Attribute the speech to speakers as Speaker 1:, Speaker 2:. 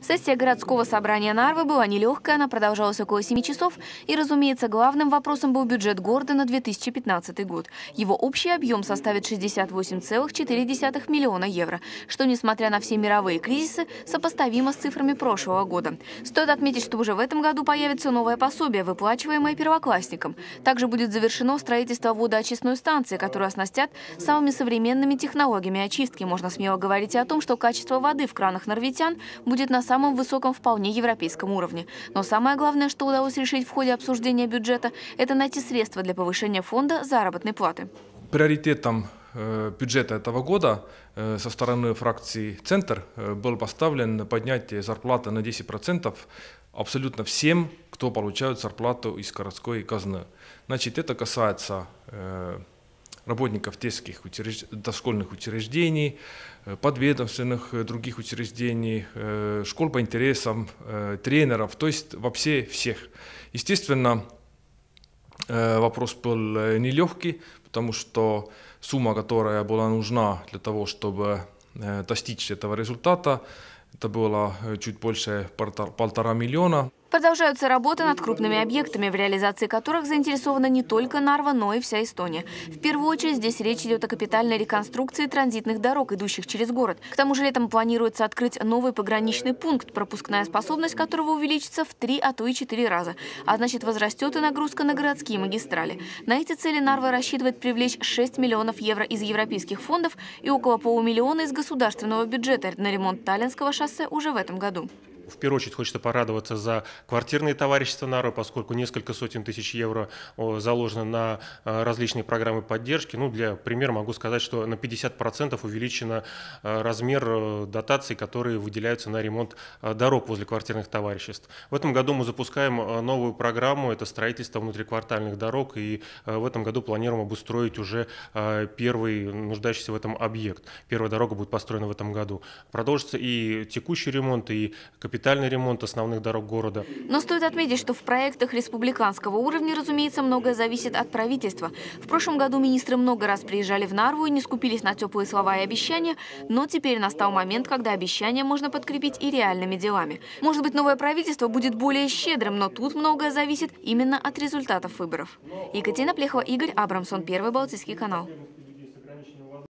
Speaker 1: Сессия городского собрания Нарвы была нелегкая, она продолжалась около 7 часов. И, разумеется, главным вопросом был бюджет города на 2015 год. Его общий объем составит 68,4 миллиона евро, что, несмотря на все мировые кризисы, сопоставимо с цифрами прошлого года. Стоит отметить, что уже в этом году появится новое пособие, выплачиваемое первоклассникам. Также будет завершено строительство водоочистной станции, которую оснастят самыми современными технологиями очистки. Можно смело говорить о том, что качество воды в кранах нарвитян будет на самом высоком, вполне европейском уровне. Но самое главное, что удалось решить в ходе обсуждения бюджета, это найти средства для повышения фонда заработной платы.
Speaker 2: Приоритетом бюджета этого года со стороны фракции «Центр» был поставлен поднятие зарплаты на 10% абсолютно всем, кто получает зарплату из городской казны. Значит, это касается работников детских дошкольных учреждений, подведомственных других учреждений, школ по интересам, тренеров, то есть вообще всех. Естественно, вопрос был нелегкий, потому что сумма, которая была нужна для того, чтобы достичь этого результата, это было чуть больше 1,5 миллиона.
Speaker 1: Продолжаются работы над крупными объектами, в реализации которых заинтересована не только Нарва, но и вся Эстония. В первую очередь здесь речь идет о капитальной реконструкции транзитных дорог, идущих через город. К тому же летом планируется открыть новый пограничный пункт, пропускная способность которого увеличится в 3, а то и 4 раза. А значит, возрастет и нагрузка на городские магистрали. На эти цели Нарва рассчитывает привлечь 6 миллионов евро из европейских фондов и около полумиллиона из государственного бюджета на ремонт Таллинского шоссе уже в этом году.
Speaker 3: В первую очередь хочется порадоваться за квартирные товарищества Нарвы, поскольку несколько сотен тысяч евро заложено на различные программы поддержки. Ну, для примера могу сказать, что на 50% увеличен размер дотаций, которые выделяются на ремонт дорог возле квартирных товариществ. В этом году мы запускаем новую программу, это строительство внутриквартальных дорог, и в этом году планируем обустроить уже первый нуждающийся в этом объект. Первая дорога будет построена в этом году. Продолжится и текущий ремонт, и капитальный ремонт основных дорог города.
Speaker 1: Но стоит отметить, что в проектах республиканского уровня, разумеется, многое зависит от правительства. В прошлом году министры много раз приезжали в Нарву и не скупились на теплые слова и обещания, но теперь настал момент, когда обещания можно подкрепить и реальными делами. Может быть, новое правительство будет более щедрым, но тут многое зависит именно от результатов выборов. Екатерина Плехова, Игорь Абрамсон, Первый Балтийский канал.